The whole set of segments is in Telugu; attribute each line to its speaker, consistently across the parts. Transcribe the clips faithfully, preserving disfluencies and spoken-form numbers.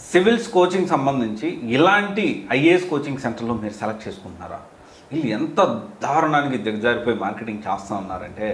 Speaker 1: సివిల్స్ కోచింగ్ సంబంధించి ఇలాంటి ఐఏఎస్ కోచింగ్ సెంటర్లో మీరు సెలెక్ట్ చేసుకుంటున్నారా? వీళ్ళు ఎంత దారుణానికి దిగజారిపోయి మార్కెటింగ్ చేస్తూ ఉన్నారంటే,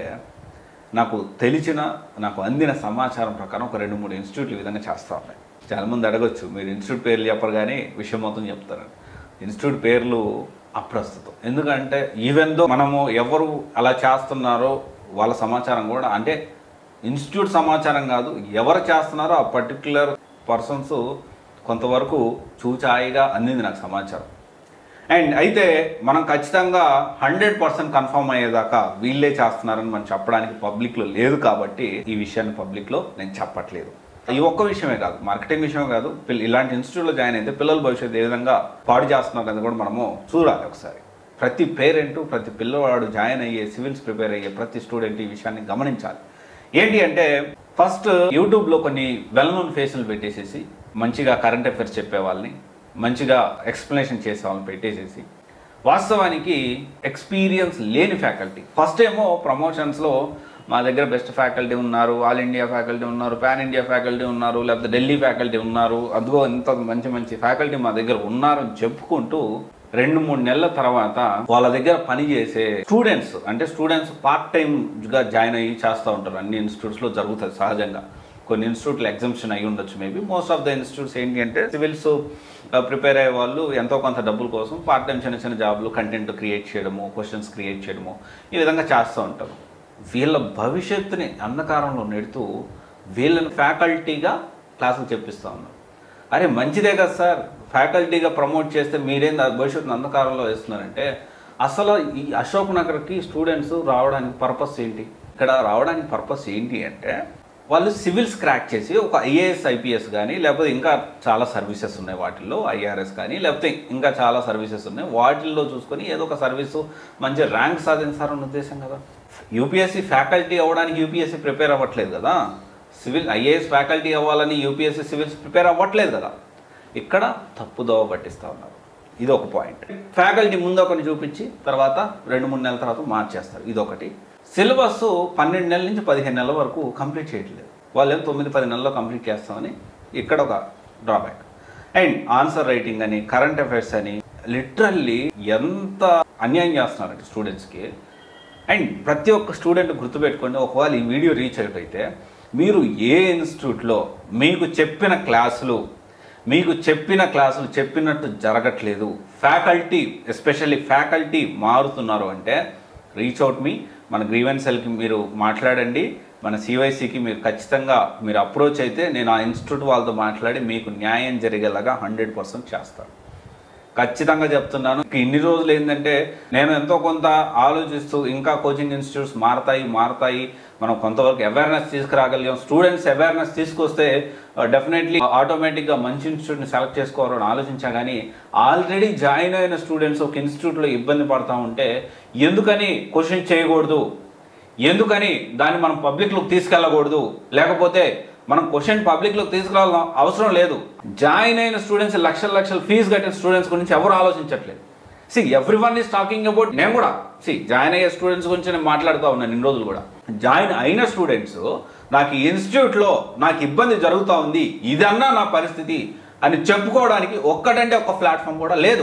Speaker 1: నాకు తెలిసిన నాకు అందిన సమాచారం ప్రకారం ఒక రెండు మూడు ఇన్స్టిట్యూట్లు ఈ విధంగా చేస్తూ ఉన్నాయి. చాలామంది అడగొచ్చు, మీరు ఇన్స్టిట్యూట్ పేర్లు చెప్పరు కానీ విషయం మొత్తం చెప్తారని. ఇన్స్టిట్యూట్ పేర్లు అప్రస్తుతం. ఎందుకంటే ఈవెన్ దో మనము ఎవరు అలా చేస్తున్నారో వాళ్ళ సమాచారం కూడా, అంటే ఇన్స్టిట్యూట్ సమాచారం కాదు, ఎవరు చేస్తున్నారో ఆ పర్టిక్యులర్ పర్సన్స్ కొంతవరకు చూచాయిగా అందింది నాకు సమాచారం. అండ్ అయితే మనం ఖచ్చితంగా హండ్రెడ్ పర్సెంట్ కన్ఫర్మ్ అయ్యేదాకా వీళ్ళే చేస్తున్నారని మనం చెప్పడానికి పబ్లిక్లో లేదు, కాబట్టి ఈ విషయాన్ని పబ్లిక్లో నేను చెప్పట్లేదు. ఈ ఒక్క విషయమే కాదు, మార్కెటింగ్ విషయమే కాదు, ఇలాంటి ఇన్స్టిట్యూట్లో జాయిన్ అయితే పిల్లల భవిష్యత్తు ఏ విధంగా పాడు చేస్తున్నారు అనేది కూడా మనము చూడాలి ఒకసారి. ప్రతి పేరెంట్, ప్రతి పిల్లవాడు జాయిన్ అయ్యే సివిల్స్ ప్రిపేర్ అయ్యే ప్రతి స్టూడెంట్ ఈ విషయాన్ని గమనించాలి. ఏంటి అంటే, ఫస్ట్ యూట్యూబ్లో కొన్ని వెల్ నోన్ ఫేసులు పెట్టేసేసి మంచిగా కరెంట్ అఫైర్స్ చెప్పే వాళ్ళని, మంచిగా ఎక్స్ప్లెనేషన్ చేసే వాళ్ళని పెట్టేసేసి, వాస్తవానికి ఎక్స్పీరియన్స్ లేని ఫ్యాకల్టీ ఫస్ట్ ఏమో ప్రమోషన్స్లో మా దగ్గర బెస్ట్ ఫ్యాకల్టీ ఉన్నారు, ఆల్ ఇండియా ఫ్యాకల్టీ ఉన్నారు, పాన్ ఇండియా ఫ్యాకల్టీ ఉన్నారు, లేకపోతే ఢిల్లీ ఫ్యాకల్టీ ఉన్నారు, అదిగో ఇంత మంచి మంచి ఫ్యాకల్టీ మా దగ్గర ఉన్నారని చెప్పుకుంటూ రెండు మూడు నెలల తర్వాత వాళ్ళ దగ్గర పనిచేసే స్టూడెంట్స్, అంటే స్టూడెంట్స్ పార్ట్ టైమ్గా జాయిన్ అయ్యి చేస్తూ ఉంటారు. అన్ని ఇన్స్టిట్యూట్స్లో జరుగుతుంది సహజంగా. కొన్ని ఇన్స్టిట్యూట్లు ఎగ్జామ్షన్ అయ్యి ఉండొచ్చు maybe. Most of the institutes ఏంటి అంటే, సివిల్స్ ప్రిపేర్ అయ్యే వాళ్ళు ఎంతో కొంత డబ్బుల కోసం పార్ట్ టైం చిన్న చిన్న జాబ్లు, కంటెంట్ క్రియేట్ చేయడము, క్వశ్చన్స్ క్రియేట్ చేయడము, ఈ విధంగా చేస్తూ ఉంటారు. వీళ్ళ భవిష్యత్తుని అంధకారంలో నెడుతూ వీళ్ళని ఫ్యాకల్టీగా క్లాసులు చెప్పిస్తూ ఉన్నారు. అరే మంచిదే కదా సార్, ఫ్యాకల్టీగా ప్రమోట్ చేస్తే మీరేం భవిష్యత్తుని అంధకారంలో వేస్తున్నారంటే, అసలు ఈ అశోక్ నగర్కి స్టూడెంట్స్ రావడానికి పర్పస్ ఏంటి? ఇక్కడ రావడానికి పర్పస్ ఏంటి అంటే, వాళ్ళు సివిల్స్ క్రాక్ చేసి ఒక ఐఏఎస్ ఐపీఎస్ కానీ, లేకపోతే ఇంకా చాలా సర్వీసెస్ ఉన్నాయి వాటిల్లో, ఐఆర్ఎస్ కానీ, లేకపోతే ఇంకా చాలా సర్వీసెస్ ఉన్నాయి, వాటిల్లో చూసుకొని ఏదో ఒక సర్వీసు మంచి ర్యాంక్ సాధించాలన్న ఉద్దేశం కదా. యూపీఎస్సీ ఫ్యాకల్టీ అవ్వడానికి యూపీఎస్సీ ప్రిపేర్ అవ్వట్లేదు కదా, సివిల్ ఐఏఎస్ ఫ్యాకల్టీ అవ్వాలని యూపీఎస్సీ సివిల్స్ ప్రిపేర్ అవ్వట్లేదు కదా. ఇక్కడ తప్పుదోవ పట్టిస్తూ ఉన్నారు. ఇది ఒక పాయింట్. ఫ్యాకల్టీ ముందు ఒకటి చూపించి తర్వాత రెండు మూడు నెలల తర్వాత మార్చేస్తారు. ఇదొకటి. సిలబస్ పన్నెండు నెలల నుంచి పదిహేను నెలల వరకు కంప్లీట్ చేయట్లేదు. వాళ్ళు ఏం తొమ్మిది పది నెలల్లో కంప్లీట్ చేస్తామని ఇక్కడ ఒక డ్రాబ్యాక్. అండ్ ఆన్సర్ రైటింగ్ అని, కరెంట్ అఫైర్స్ అని, లిటరల్లీ ఎంత అన్యాయం చేస్తున్నారంటే స్టూడెంట్స్కి. అండ్ ప్రతి ఒక్క స్టూడెంట్ గుర్తుపెట్టుకోండి, ఒకవేళ ఈ వీడియో రీచ్ అయిపోతే మీరు ఏ ఇన్స్టిట్యూట్లో మీకు చెప్పిన క్లాసులు మీకు చెప్పిన క్లాసులు చెప్పినట్టు జరగట్లేదు, ఫ్యాకల్టీ ఎస్పెషల్లీ ఫ్యాకల్టీ మారుతున్నారు అంటే రీచ్ అవుట్ మీ, మన గ్రీవెన్స్ సెల్కి మీరు మాట్లాడండి, మన సివైసీకి మీరు ఖచ్చితంగా మీరు అప్రోచ్ అయితే నేను ఆ ఇన్స్టిట్యూట్ వాళ్ళతో మాట్లాడి మీకు న్యాయం జరిగేలాగా హండ్రెడ్ పర్సెంట్ చేస్తాను. ఖచ్చితంగా చెప్తున్నాను. ఇన్ని రోజులు ఏంటంటే నేను ఎంతో కొంత ఆలోచిస్తూ ఇంకా కోచింగ్ ఇన్స్టిట్యూట్స్ మారతాయి మారతాయి మనం కొంతవరకు అవేర్నెస్ తీసుకురాగలిగాం. స్టూడెంట్స్ అవేర్నెస్ తీసుకొస్తే డెఫినెట్లీ ఆటోమేటిక్గా మంచి ఇన్స్టిట్యూట్ని సెలెక్ట్ చేసుకోవాలని ఆలోచించా. కానీ ఆల్రెడీ జాయిన్ అయిన స్టూడెంట్స్ ఒక ఇన్స్టిట్యూట్లో ఇబ్బంది పడతా ఉంటే ఎందుకని క్వశ్చన్ చేయకూడదు, ఎందుకని దాన్ని మనం పబ్లిక్లోకి తీసుకెళ్ళకూడదు, లేకపోతే మనం క్వశ్చన్ పబ్లిక్లోకి తీసుకురావాల్సిన అవసరం లేదు. జాయిన్ అయిన స్టూడెంట్స్ లక్షల లక్షల ఫీజు కట్టిన స్టూడెంట్స్ గురించి ఎవరు ఆలోచించట్లేదు. See everyone is talking about, నేను కూడా సి జాయిన్ అయ్యే స్టూడెంట్స్ గురించి నేను మాట్లాడుతూ ఉన్నాను ఇన్ని రోజులు కూడా. జాయిన్ అయిన స్టూడెంట్స్ నాకు ఈ ఇన్స్టిట్యూట్లో నాకు ఇబ్బంది జరుగుతూ ఉంది, ఇదన్నా నా పరిస్థితి అని చెప్పుకోవడానికి ఒక్కటంటే ఒక్క ప్లాట్ఫామ్ కూడా లేదు.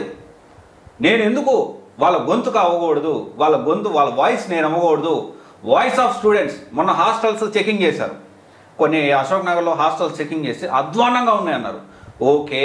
Speaker 1: నేను ఎందుకు వాళ్ళ గొంతుకు అవ్వకూడదు, వాళ్ళ గొంతు వాళ్ళ వాయిస్ నేను అవ్వకూడదు. వాయిస్ ఆఫ్ స్టూడెంట్స్ మొన్న హాస్టల్స్ చెకింగ్ చేశారు, కొన్ని అశోక్ నగర్లో హాస్టల్స్ చెకింగ్ చేసి అధ్వానంగా ఉన్నాయన్నారు. ఓకే,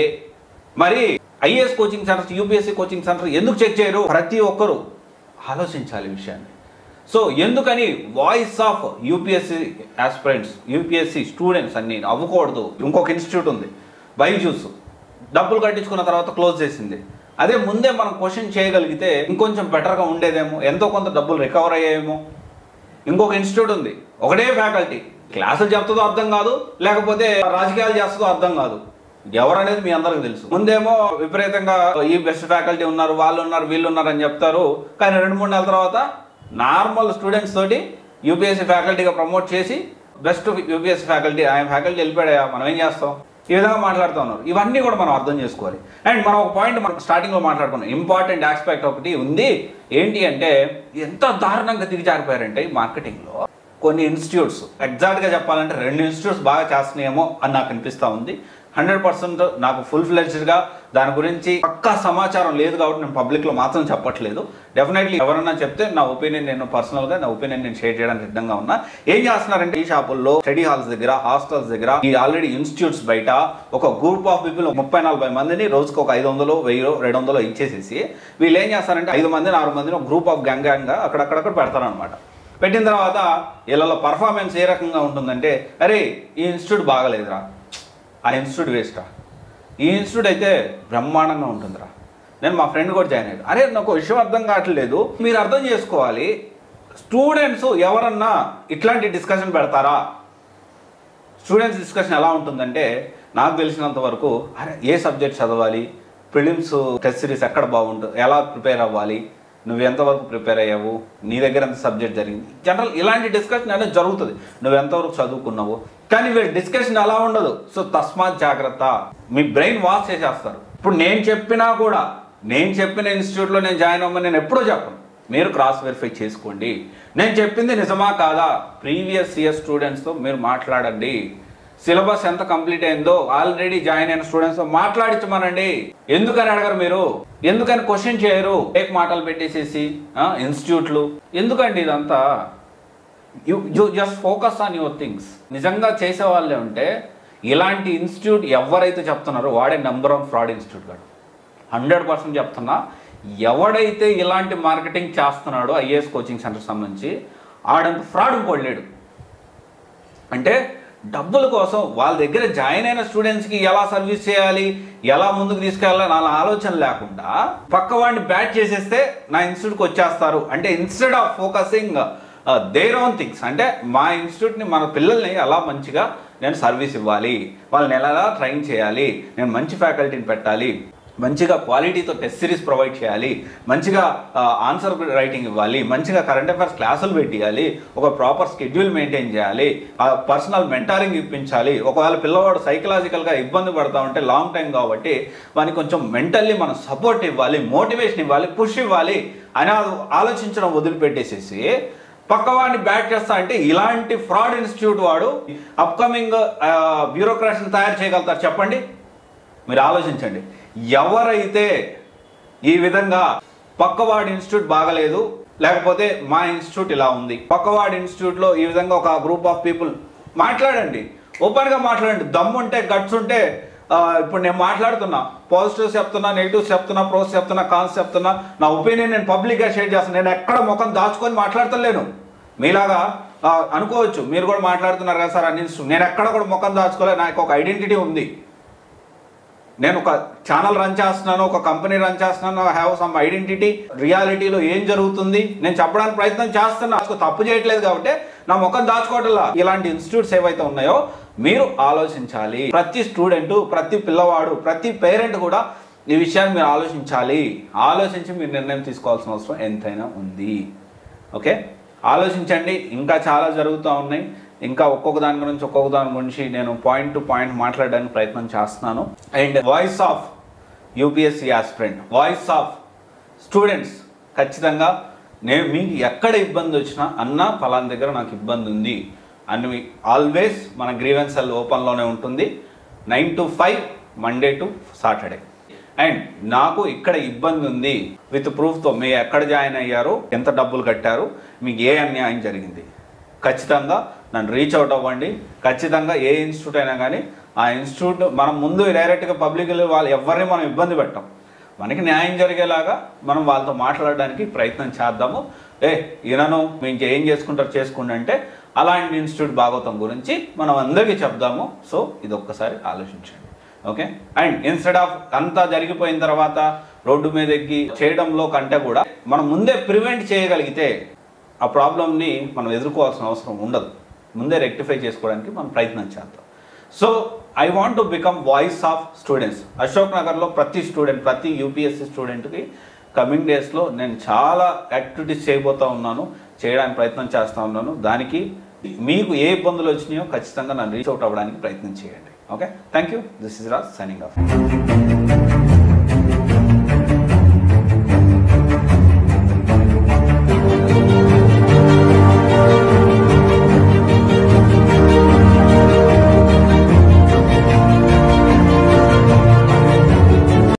Speaker 1: మరి IAS coaching centres, UPSC coaching centre ఎందుకు చెక్ చేయరు? ప్రతి ఒక్కరూ ఆలోచించాలి ఈ విషయాన్ని. సో ఎందుకని voice of UPSC aspirants, UPSC students అన్ని అవ్వకూడదు? ఇంకొక ఇన్స్టిట్యూట్ ఉంది బైజూస్, డబ్బులు కట్టించుకున్న తర్వాత క్లోజ్ చేసింది. అదే ముందే మనం క్వశ్చన్ చేయగలిగితే ఇంకొంచెం బెటర్గా ఉండేదేమో, ఎంతో కొంత డబ్బులు రికవర్ అయ్యేమో. ఇంకొక ఇన్స్టిట్యూట్ ఉంది, ఒకటే ఫ్యాకల్టీ, క్లాసులు చెప్తుందో అర్థం కాదు, లేకపోతే రాజకీయాలు చేస్తుందో అర్థం కాదు. ఎవరనేది మీ అందరికీ తెలుసు. ముందేమో విపరీతంగా ఈ బెస్ట్ ఫ్యాకల్టీ ఉన్నారు, వాళ్ళు ఉన్నారు, వీళ్ళు ఉన్నారు అని చెప్తారు. కానీ రెండు మూడు నెలల తర్వాత నార్మల్ స్టూడెంట్స్ తోటి యూపీఎస్సీ ఫ్యాకల్టీగా ప్రమోట్ చేసి బెస్ట్ యూపీఎస్సీ ఫ్యాకల్టీ, ఆయన ఫ్యాకల్టీ వెళ్ళిపోయా మనం ఏం చేస్తాం, ఈ విధంగా మాట్లాడుతూ ఉన్నారు. ఇవన్నీ కూడా మనం అర్థం చేసుకోవాలి. అండ్ మనం ఒక పాయింట్ మనం స్టార్టింగ్లో మాట్లాడుకున్నాం, ఇంపార్టెంట్ ఆస్పెక్ట్ ఒకటి ఉంది. ఏంటి అంటే ఎంత దారుణంగా దిగజారిపోయారంటే ఈ మార్కెటింగ్లో కొన్ని ఇన్స్టిట్యూట్స్, ఎగ్జాక్ట్గా చెప్పాలంటే రెండు ఇన్స్టిట్యూట్స్ బాగా చేస్తున్నాయేమో అని నాకు అనిపిస్తూ ఉంది. హండ్రెడ్ పర్సెంట్ నాకు ఫుల్ ఫ్లెడ్జ్డ్గా దాని గురించి పక్కా సమాచారం లేదు కాబట్టి నేను పబ్లిక్లో మాత్రం చెప్పట్లేదు. డెఫినెట్లీ ఎవరన్నా చెప్తే నా ఒపీనియన్ నేను పర్సనల్గా నా ఒపీనియన్ నేను షేర్ చేయడానికి సిద్ధంగా ఉన్నా. ఏం చేస్తున్నారంటే ఈ షాపుల్లో స్టడీ హాల్స్ దగ్గర, హాస్టల్స్ దగ్గర, ఈ ఆల్రెడీ ఇన్స్టిట్యూట్స్ బయట ఒక గ్రూప్ ఆఫ్ పీపుల్ ముప్పై నలభై మందిని రోజుకి ఒక ఐదు వందలు వెయ్యి రెండు వందలు ఇచ్చేసేసి వీళ్ళు ఏం చేస్తారంటే ఐదు మందిని ఆరు మందిని ఒక గ్రూప్ ఆఫ్ గ్యాంగ్ గ్యాంగ్గా అక్కడక్కడక్కడ పెడతారనమాట. పెట్టిన తర్వాత వీళ్ళ పర్ఫార్మెన్స్ ఏ రకంగా ఉంటుందంటే, అరే ఈ ఇన్స్టిట్యూట్ బాగలేదురా, ఆ ఇన్స్టిట్యూట్ వేస్ట్రా, ఈ ఇన్స్టిట్యూట్ అయితే బ్రహ్మాండంగా ఉంటుందిరా. నేను మా ఫ్రెండ్ కూడా జాయిన్ అయ్యాడు. అరే నాకు విషయం అర్థం కావట్లేదు. మీరు అర్థం చేసుకోవాలి, స్టూడెంట్స్ ఎవరన్నా ఇట్లాంటి డిస్కషన్ పెడతారా? స్టూడెంట్స్ డిస్కషన్ ఎలా ఉంటుందంటే, నాకు తెలిసినంత వరకు అరే ఏ సబ్జెక్ట్ చదవాలి, ప్రిలిమ్స్ టెస్ట్ సిరీస్ ఎక్కడ బాగుంటుంది, ఎలా ప్రిపేర్ అవ్వాలి, నువ్వు ఎంతవరకు ప్రిపేర్ అయ్యావు, నీ దగ్గర ఎంత సబ్జెక్ట్ జరిగింది, జనరల్ ఇలాంటి డిస్కషన్ అనేది జరుగుతుంది. నువ్వు ఎంతవరకు చదువుకున్నావు, కానీ వీళ్ళ డిస్కషన్ అలా ఉండదు. సో తస్మాత్ జాగ్రత్త, మీ బ్రెయిన్ వాష్ చేసేస్తారు. ఇప్పుడు నేను చెప్పినా కూడా, నేను చెప్పిన ఇన్స్టిట్యూట్లో నేను జాయిన్ అవ్వమని నేను ఎప్పుడూ చెప్పను. మీరు క్రాస్ వెరిఫై చేసుకోండి. నేను చెప్పింది నిజమా కాదా ప్రీవియస్ ఇయర్ స్టూడెంట్స్తో మీరు మాట్లాడండి. సిలబస్ ఎంత కంప్లీట్ అయిందో ఆల్రెడీ జాయిన్ అయిన స్టూడెంట్స్తో మాట్లాడించమనండి. ఎందుకని అడగరు మీరు? ఎందుకని క్వశ్చన్ చేయరు? ఏక మాటలు పెట్టేసేసి ఇన్స్టిట్యూట్లు ఎందుకండి ఇదంతా? You you just focus on your things. నిజంగా చేసే వాళ్ళే ఉంటే ఇలాంటి ఇన్స్టిట్యూట్ ఎవరైతే చెప్తున్నారో వాడే నెంబర్ వన్ ఫ్రాడ్ ఇన్స్టిట్యూట్ కాదు. హండ్రెడ్ పర్సెంట్ చెప్తున్నా, ఎవడైతే ఇలాంటి మార్కెటింగ్ చేస్తున్నాడో ఐఏఎస్ కోచింగ్ సెంటర్ సంబంధించి ఆడంత ఫ్రాడ్ ఇంకోటి లేడు. అంటే డబ్బుల కోసం వాళ్ళ దగ్గర జాయిన్ అయిన స్టూడెంట్స్కి ఎలా సర్వీస్ చేయాలి, ఎలా ముందుకు తీసుకెళ్ళాలి అలా ఆలోచన లేకుండా పక్క వాడిని బ్యాట్ చేసేస్తే నా ఇన్స్టిట్యూట్కి వచ్చేస్తారు. అంటే instead of focusing their own things, అంటే మా ఇన్స్టిట్యూట్ని మన పిల్లల్ని ఎలా మంచిగా నేను సర్వీస్ ఇవ్వాలి, వాళ్ళని ఎలా ట్రైన్ చేయాలి, నేను మంచి ఫ్యాకల్టీని పెట్టాలి, మంచిగా క్వాలిటీతో టెస్ట్ సిరీస్ ప్రొవైడ్ చేయాలి, మంచిగా ఆన్సర్ రైటింగ్ ఇవ్వాలి, మంచిగా కరెంట్ అఫైర్స్ క్లాసులు పెట్టియాలి, ఒక ప్రాపర్ స్కెడ్యూల్ మెయింటైన్ చేయాలి, పర్సనల్ మెంటారింగ్ ఇప్పించాలి. ఒకవేళ పిల్లవాడు సైకలాజికల్గా ఇబ్బంది పడతా ఉంటే లాంగ్ టైం కాబట్టి వానికి కొంచెం మెంటల్లీ మనం సపోర్ట్ ఇవ్వాలి, మోటివేషన్ ఇవ్వాలి, పుష్ ఇవ్వాలి అని ఆలోచించడం వదిలిపెట్టేసేసి పక్కవాడిని బ్యాట్ చేస్తా అంటే ఇలాంటి ఫ్రాడ్ ఇన్స్టిట్యూట్ వాడు అప్కమింగ్ బ్యూరోక్రాట్స్ని తయారు చేయగలుగుతారు చెప్పండి? మీరు ఆలోచించండి. ఎవరైతే ఈ విధంగా పక్కవాడి ఇన్స్టిట్యూట్ బాగలేదు, లేకపోతే మా ఇన్స్టిట్యూట్ ఇలా ఉంది, పక్కవాడి ఇన్స్టిట్యూట్లో ఈ విధంగా ఒక గ్రూప్ ఆఫ్ పీపుల్ మాట్లాడండి, ఓపెన్గా మాట్లాడండి. దమ్ము ఉంటే, గట్స్ ఉంటే, ఇప్పుడు నేను మాట్లాడుతున్నా, పాజిటివ్స్ చెప్తున్నా, నెగిటివ్స్ చెప్తున్నా, ప్రోస్ చెప్తున్నా, కాన్స్ చెప్తున్నా, నా ఒపీనియన్ నేను పబ్లిక్గా షేర్ చేస్తాను. నేను ఎక్కడ ముఖం దాచుకొని మాట్లాడతలేను. మీలాగా అనుకోవచ్చు, మీరు కూడా మాట్లాడుతున్నారు కదా సార్ అన్ని ఇన్స్టిట్యూట్, నేను ఎక్కడ కూడా ముఖం దాచుకోలేదు. నాకు ఒక ఐడెంటిటీ ఉంది. నేను ఒక ఛానల్ రన్ చేస్తున్నాను, ఒక కంపెనీ రన్ చేస్తున్నాను, హ్యావ్ సమ్ ఐడెంటిటీ. రియాలిటీలో ఏం జరుగుతుంది నేను చెప్పడానికి ప్రయత్నం చేస్తున్నా. తప్పు చేయట్లేదు కాబట్టి నా ముఖం దాచుకోవట్లా. ఇలాంటి ఇన్స్టిట్యూట్స్ ఏవైతే ఉన్నాయో మీరు ఆలోచించాలి. ప్రతి స్టూడెంట్, ప్రతి పిల్లవాడు, ప్రతి పేరెంట్ కూడా ఈ విషయాన్ని మీరు ఆలోచించాలి. ఆలోచించి మీరు నిర్ణయం తీసుకోవాల్సిన అవసరం ఎంతైనా ఉంది. ఓకే, ఆలోచించండి. ఇంకా చాలా జరుగుతూ ఉన్నాయి. ఇంకా ఒక్కొక్క దాని గురించి ఒక్కొక్క దాని గురించి నేను పాయింట్ టు పాయింట్ మాట్లాడడానికి ప్రయత్నం చేస్తున్నాను. And voice of UPSC aspirant, voice of students, ఖచ్చితంగా నేను మీకు ఎక్కడ ఇబ్బంది వచ్చినా అన్న ఫలానా దగ్గర నాకు ఇబ్బంది ఉంది అని ఆల్వేస్ మన గ్రీవెన్స్ సెల్ ఓపెన్లోనే ఉంటుంది. Nine to five Monday to Saturday. And నాకు ఇక్కడ ఇబ్బంది ఉంది విత్ ప్రూఫ్తో, మీరు ఎక్కడ జాయిన్ అయ్యారు, ఎంత డబ్బులు కట్టారు, మీకు ఏ అన్యాయం జరిగింది, ఖచ్చితంగా నన్ను రీచ్ అవుట్ అవ్వండి. ఖచ్చితంగా ఏ ఇన్స్టిట్యూట్ అయినా కానీ ఆ ఇన్స్టిట్యూట్ మనం ముందు డైరెక్ట్గా పబ్లిక్ వాళ్ళు ఎవరిని మనం ఇబ్బంది పెట్టాం. మనకి న్యాయం జరిగేలాగా మనం వాళ్ళతో మాట్లాడడానికి ప్రయత్నం చేద్దాము. ఏ ఈయనను మీకు ఏం చేసుకుంటారు చేసుకోండి అంటే అలాంటి ఇన్స్టిట్యూట్ భాగవతం గురించి మనం అందరికీ చెప్దాము. సో ఇది ఒక్కసారి ఆలోచించండి. ఓకే, అండ్ ఇన్స్టెడ్ ఆఫ్ అంతా జరిగిపోయిన తర్వాత రోడ్డు మీద ఎక్కి చేయడంలో కంటే కూడా మనం ముందే ప్రివెంట్ చేయగలిగితే ఆ ప్రాబ్లమ్ని మనం ఎదుర్కోవాల్సిన అవసరం ఉండదు. ముందే రెక్టిఫై చేసుకోవడానికి మనం ప్రయత్నం చేద్దాం. So I want to become voice of students. Ashok నగర్లో ప్రతి స్టూడెంట్, ప్రతి యూపీఎస్సీ స్టూడెంట్కి కమింగ్ డేస్లో నేను చాలా యాక్టివిటీస్ చేయబోతూ ఉన్నాను, చేయడానికి ప్రయత్నం చేస్తూ ఉన్నాను. దానికి మీకు ఏ ఇబ్బందులు వచ్చినాయో ఖచ్చితంగా నన్ను రీచ్ అవుట్ అవ్వడానికి ప్రయత్నం చేయండి. Okay, thank you. This is Raj signing of.